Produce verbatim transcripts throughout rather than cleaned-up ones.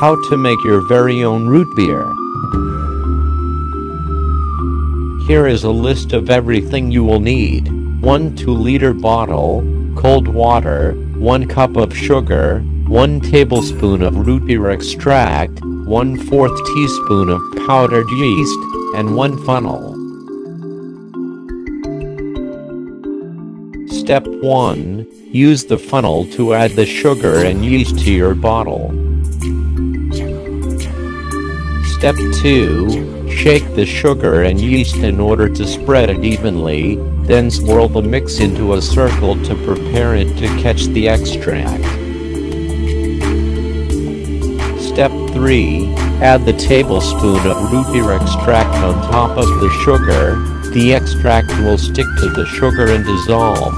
How to make your very own root beer. Here is a list of everything you will need. one two liter bottle, cold water, one cup of sugar, one tablespoon of root beer extract, one fourth teaspoon of powdered yeast, and one funnel. Step one. Use the funnel to add the sugar and yeast to your bottle. Step two. Shake the sugar and yeast in order to spread it evenly, then swirl the mix into a circle to prepare it to catch the extract. Step three. Add the tablespoon of root beer extract on top of the sugar. The extract will stick to the sugar and dissolve.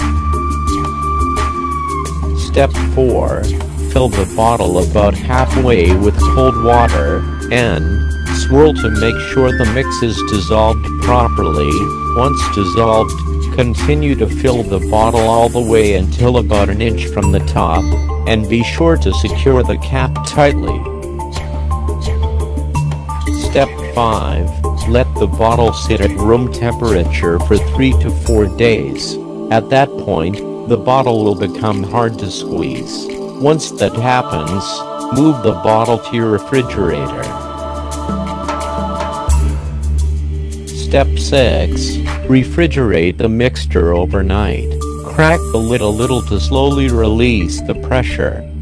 Step four. Fill the bottle about halfway with cold water, and swirl to make sure the mix is dissolved properly. Once dissolved, continue to fill the bottle all the way until about an inch from the top, and be sure to secure the cap tightly. Step five. Let the bottle sit at room temperature for three to four days. At that point, the bottle will become hard to squeeze. Once that happens, move the bottle to your refrigerator. Step six. Refrigerate the mixture overnight. Crack the lid a little to slowly release the pressure.